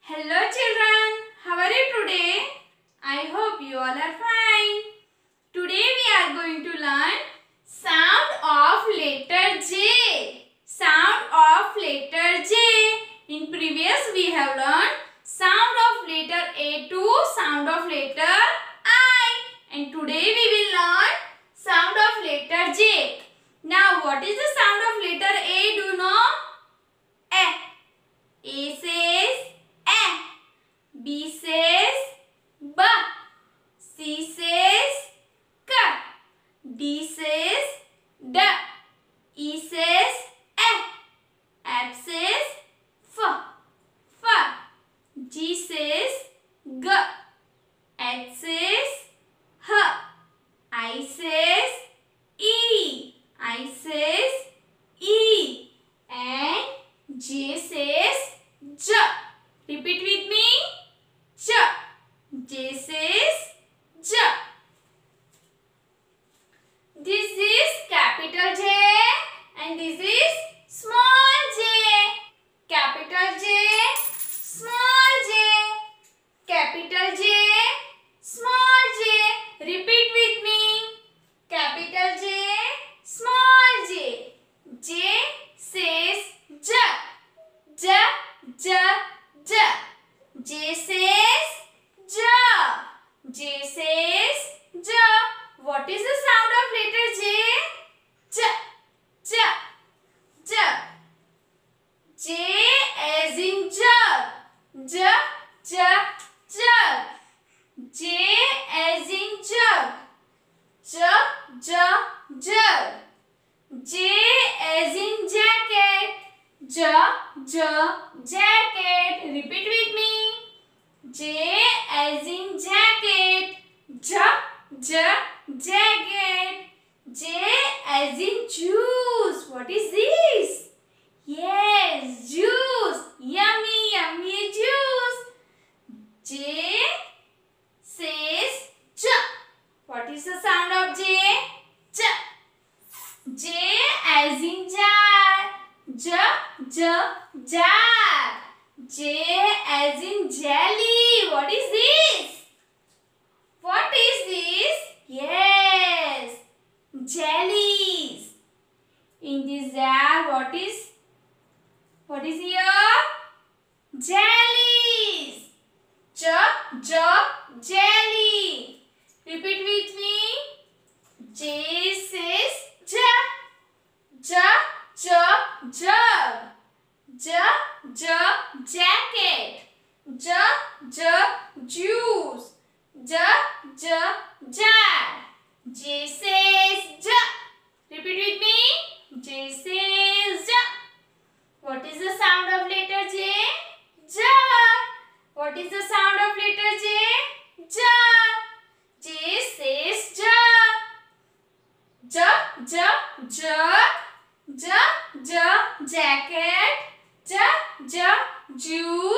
Hello children, how are you today? I hope you all are fine. Today we are going to learn sound of letter J. Sound of letter J. In previous we have learned sound of letter A to sound of letter I. And today we will learn sound of letter J. Now what is the sound of letter A? Do you know? A says B says B, C says K, D says D, E says F says F, G says G, H says H, I says I says E, and J says J. Repeat with me. J. J says J. This is capital J and this is small j. Capital J, small j. Capital J, small j. Repeat with me. Capital J, small j. J says J. J, J, J. J says J. J says J. What is the sound of letter J? J, J, J. J as in jug. J, J, jug. J as in jug. J, J, jug. J as in jacket. J, J, jacket. Repeat with me. J as in jacket. J, J, jacket. J as in juice. What is this? Yes, juice. Yummy, yummy juice. J says J. What is the sound of J? J. J as in jar. J, J, jar. J as in jelly. What is this? What is this? Yes, jellies. In this jar, what is here? Jellies. J, J, jelly. Repeat with me. J says J. J, J, jug. J, J, jacket. J, J, juice. J, J, jar. J says J. Repeat with me. J says J. What is the sound of letter J? J. What is the sound of letter J? J. J says J. J, J, jug. J, J, jacket. J, J, juice.